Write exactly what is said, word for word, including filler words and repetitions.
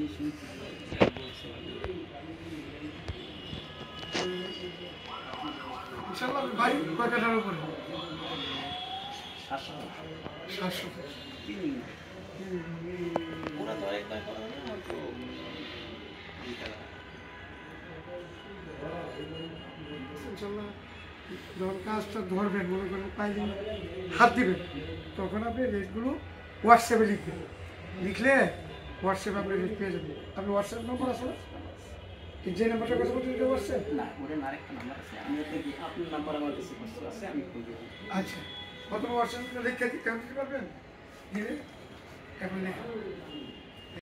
ইনশাআল্লাহ ভাই কয় কাঠার উপরে? সাতশো সাতশো। ওরা তো একবার করা না তো ইনশাআল্লাহ যখন কাজটা ধরবেন মনে করেন পাইলে হাত দিবেন তখন আপনি রেটগুলো হোয়াটসঅ্যাপে লিখবেন, লিখলে হোয়াটসঅ্যাপে আপনি রেট পেয়ে যাবেন। আপনি হোয়াটসঅ্যাপ নম্বর আছে না? যে নাম্বারটা কথা বলছেন এটা হোয়াটসঅ্যাপ? না, ওটা আরেকটা নাম্বার আছে। আমি আপনাকে আপনার নাম্বার আমার কাছে আছে, আমি ফোন দেবো। আচ্ছা, প্রথমে হোয়াটসঅ্যাপে লিখে কেমন দিতে পারবেন? দিলে এখন লিখে